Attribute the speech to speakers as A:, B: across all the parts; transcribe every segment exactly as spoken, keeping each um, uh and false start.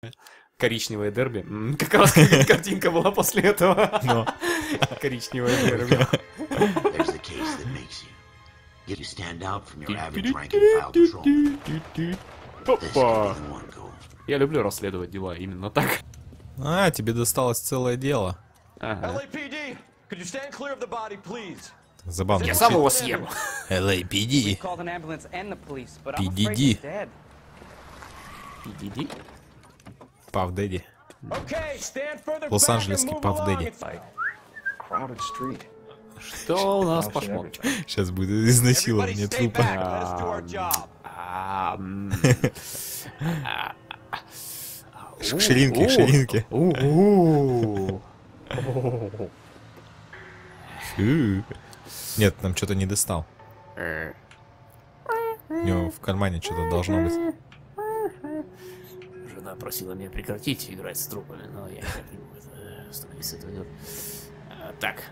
A: Коричневое дерби. М, Как раз как картинка была после этого.
B: Но.
A: Коричневое дерби.
C: There's the case that makes you. You stand out from your average rank and file patrolman. This could be
A: Опа.
C: the one goal.
A: Я люблю расследовать дела именно так.
B: А, тебе досталось целое дело.
A: Ага.
D: L A P D, could you stand clear of the body, please?
B: Забавно.
A: Я сам его съем.
B: эл эй пи ди.
E: Called an ambulance and the police, but
B: P
E: I'm
B: D
E: afraid
B: D.
E: he's dead.
A: пи ди ди.
B: Пав Дэдди.
D: Okay, stand further back and
B: Лос-Анджелесский
D: move
B: Пав
D: along.
B: Дэдди.
D: It's like crowded street.
A: Что у нас пошло?
B: Сейчас будет
D: Everybody
B: изнасилование
D: stay
B: трупа.
D: back. Let us do our job.
A: А, м.
B: Ширинки,
A: О,
B: ширинки.
A: о, о.
B: Фу. Нет, нам что-то не достал.
A: Э,
B: У него в кармане что-то должно быть.
A: Жена просила меня прекратить играть с трупами, но я никак не могу это остановиться этого делать. А, Так.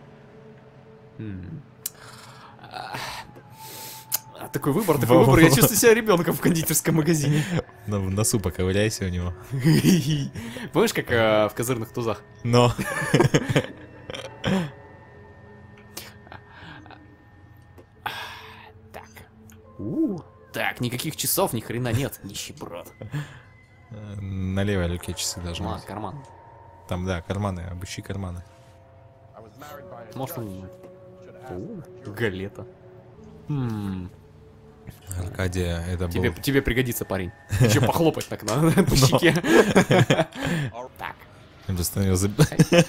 A: М. А, а, Такой выбор, такой выбор. Я чувствую себя ребенком в кондитерском магазине.
B: На, в носу поковыряйся у него.
A: Помнишь, как э, в козырных тузах?
B: Но.
A: Так. У, Так, никаких часов, ни хрена нет, нищеброд.
B: На левой руке часы должны
A: Ладно,
B: быть.
A: карман.
B: Там, да, карманы, обыщи карманы.
A: Может, он... О, галета. М,
B: Аркадия, это
A: Тебе,
B: был...
A: тебе пригодится, парень. Еще похлопать так надо по щеке. Так.
B: Я просто на него заб-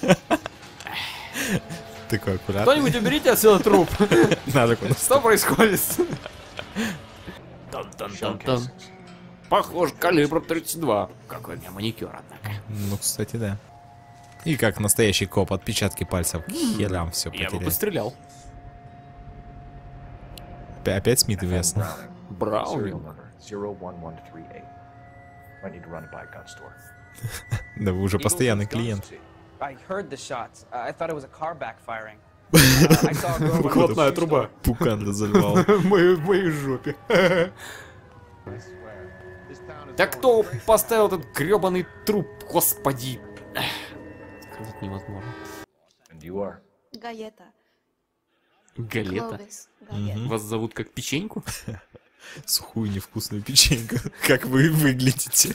B: Такой аккуратный.
A: Кто-нибудь уберите отсюда труп.
B: Надо куда.
A: Что происходит? Тан-тан-тан-тан. Похоже, калибр тридцать два. Какой у меня маникюр, однако.
B: Ну, кстати, да. И как настоящий коп, отпечатки пальцев к херам все
A: Я бы
B: потерял.
A: пострелял.
B: Опя- Опять Смит и Вессон.
A: Брауни.
D: Serial number zero one one three eight. Might need to run it by a gun store.
B: Да вы уже постоянный клиент.
E: I heard the shots. Uh, I thought it was a car backfiring. Uh, I saw a girl run
A: Выхлопная
E: out of the
A: труба.
B: Пукан разорвал.
A: В моей, в моей жопе. Да кто поставил этот гребаный труп, господи? Сказать невозможно.
D: And you are?
F: Галета.
A: Галета.
F: Кловис. Галета.
A: Вас зовут как печеньку?
B: Сухую невкусную печеньку. Как вы выглядите.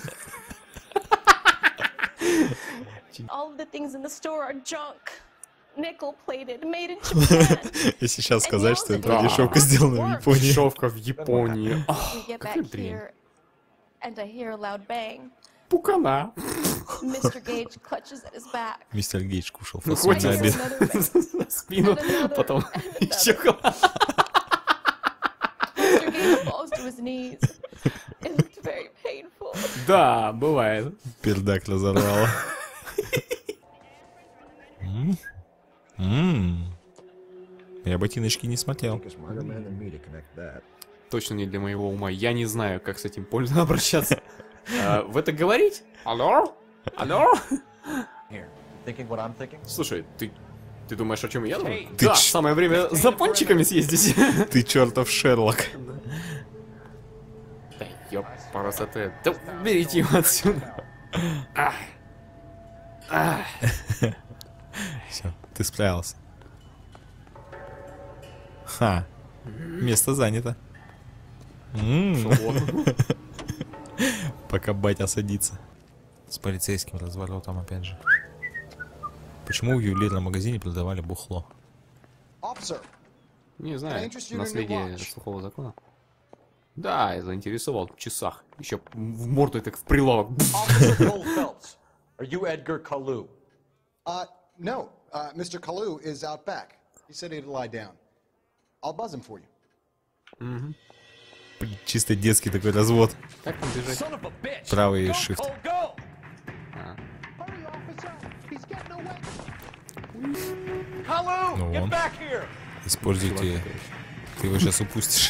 F: All of the things in the store are junk. Nickel plated, made in Japan.
B: Если сейчас сказать, что это
A: Да.
B: дешевка сделана в Японии.
A: Дешевка в Японии.
F: We
A: Ах,
F: get
A: какая
F: back
A: дрянь.
F: here, and I hear a loud bang.
A: Пукана.
F: Mister Gage clutches at his back.
B: Мистер Гейдж кушал
A: Ну,
B: фасоль
A: хоть
B: на
F: I hear
B: обед.
F: another bang.
A: На спину, потом еще
F: Mister Gage falls to his knees. It looked very painful.
A: Да, бывает.
B: Пердак разорвало. М? М. Я ботиночки не смотрел.
A: Точно не для моего ума. Я не знаю, как с этим пользоваться обращаться. А, В это говорить? Алло? Алло?
D: Here. Thinking what I'm thinking?
A: Слушай, ты ты думаешь, о чем я думаю?
B: Ты
A: Да,
B: ч-
A: самое время за пончиками съездить.
B: Ты чертов Шерлок.
A: Да ёпарасоте. Да уберите его отсюда. Ах. Ах.
B: Все, ты справился. Ха. Место занято. М.
A: Вот.
B: Пока батя садится. С полицейским разворотом опять же. Почему в ювелирном магазине продавали бухло?
G: Officer,
A: Не знаю, наследие сухого закона. Да, я заинтересовал в часах. Еще в морду так в прилавок.
D: Officer Cole Phelps, are you Edgar Kalu?
G: uh, no, uh, Mister Kalu is out back. He said he'd lie down. I'll buzz him for you.
B: Блин, чисто детский такой развод.
A: Как там бежать?
D: Son of a bitch!
B: Правый
D: Go,
B: shift.
D: Cole, go!
G: Hurry, officer! He's getting away.
D: Kalu,
B: Ну
D: get
B: вон.
D: back here!
B: Используйте. Ты его сейчас упустишь.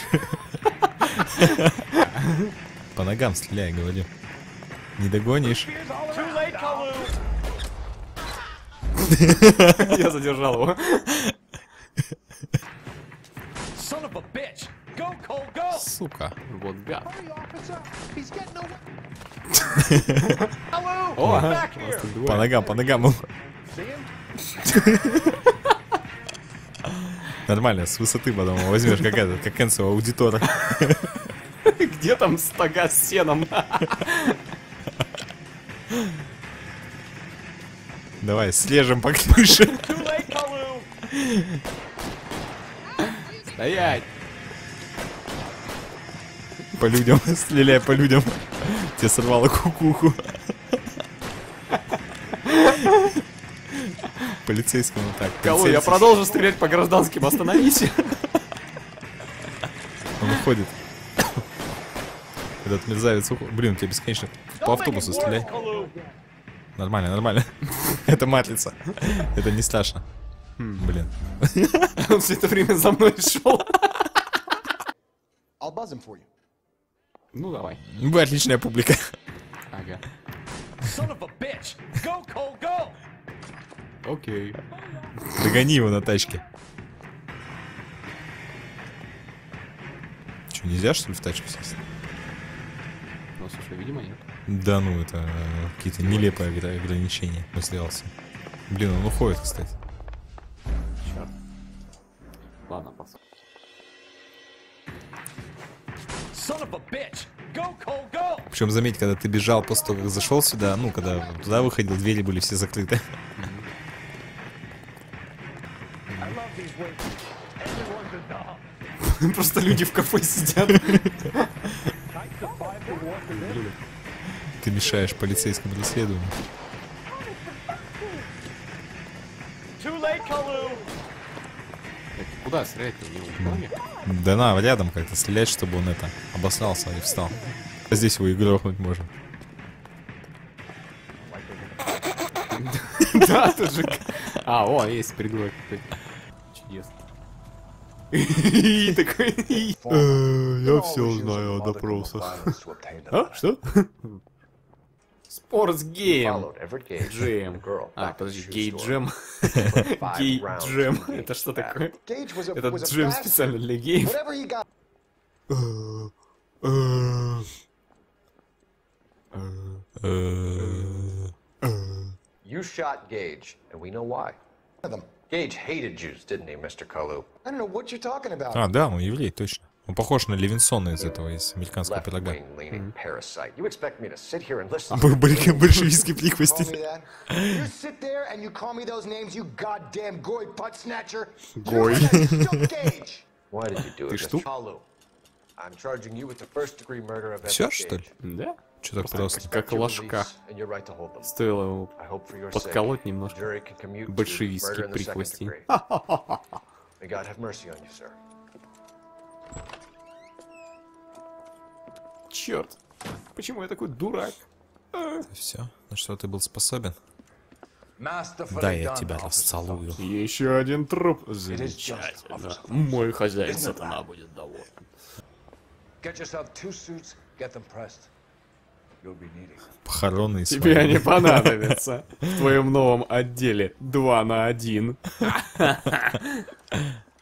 B: По ногам стреляй, говорю. Не догонишь.
D: Too late, Kalu!
A: Я задержал его.
D: Son of a bitch! Go, Cole, go!
B: Сука.
A: Вот гад.
G: Hurry, officer! He's getting away.
A: О, ага, у вас тут двое.
B: По ногам, по ногам. Нормально, с высоты потом возьмешь, как это, как Энцо аудитора.
A: Где там стога с сеном?
B: Давай, слежем по крыше.
A: Стоять!
B: По людям, стреляй по людям. Тебе сорвало кукуху. Полицейскому так.
A: Калу, я
B: прицелься.
A: продолжу стрелять по гражданским, остановись.
B: Он уходит. Этот мерзавец уходит. Блин, у тебя бесконечно. По автобусу стреляй. Нормально, нормально. Это матрица. Это не страшно. Блин.
A: Он все это время за мной шел.
G: I'll buzz him for you.
A: Ну давай.
B: Вы отличная публика.
A: Ага.
H: Son of a bitch! Go, Cole, go!
A: Окей.
B: Догони его на тачке. Че, нельзя что ли в тачку сесть?
A: Ну, слушай, видимо, нет.
B: Да ну, это э, какие-то нелепые огр- ограничения. Мыслился. Блин, он уходит, кстати.
A: Черт. Ладно, посмотрим.
H: Son of a bitch! Go, Cole, go!
B: Причем заметь, когда ты бежал после того, как зашел сюда, ну, когда туда выходил, двери были все закрыты.
H: I love these wings. Everyone's a dog.
A: Просто люди в кафе сидят.
B: Ты мешаешь полицейскому расследованию.
H: Too late, Kalu!
A: Куда стрелять-то? Не в доме?
B: Да на, рядом как-то стрелять, чтобы он это, обосрался и встал. А здесь его и грохнуть можно.
A: Да, тут же... А, о, есть придурок какой-то. Чудесно. И такой...
B: Я все знаю о допросах.
A: А? Что? Спортсгейм.
D: Followed every gauge.
A: Джем.
D: The girl
A: А,
D: back to the
A: подожди,
D: shoe store.
A: гей-джем.
D: Put five rounds
A: Гей-джем.
D: to
A: Это
D: gauge
A: что
D: back.
A: такое?
G: Gage was a,
A: Это
G: was a
A: джем
G: bastard.
A: специально для геев.
G: Whatever he got.
D: You shot Gage, and we know why.
G: Them.
D: Gage hated Jews, didn't he, Mister Kalu?
G: I don't know what you're talking about.
B: А, да, он еврей, точно. Он похож на Левинсона из этого, из американского пирога.
D: Left-wing leaning parasite. You expect me to sit here and listen?
B: Б- б- Большевистский
G: Call me
B: прихвостень.
G: that. You sit there and you call me those names, you goddamn goy butt snatcher.
B: Goy.
G: You shook Gage.
D: Why did you do
A: Ты
D: it,
A: что?
D: Mister Kalu? I'm charging you with the first-degree murder of
B: Все,
D: Edward
B: что ли?
D: Gage.
A: Да?
B: Че так просто?
A: Как
D: Your
A: ложка.
D: beliefs and your right to hold them.
A: Стоило ему
D: I hope for your
A: подколоть
D: sake,
A: немножко.
D: jury can commute to
A: Большевистский
D: murder in the second
A: прихвостень.
D: degree. May God have mercy on you, sir.
A: Черт. Почему я такой дурак?
B: Все, на что ты был способен?
H: Masterfully
B: Да, я
H: done,
B: тебя
H: officer.
B: расцелую.
A: Еще один труп.
H: just
A: Замечательно. Мой хозяин сатана будет доволен.
H: Get yourself two suits, get them pressed. You'll be needing.
B: Похоронные
A: Тебе
B: свои.
A: они понадобятся в твоем новом отделе два на один.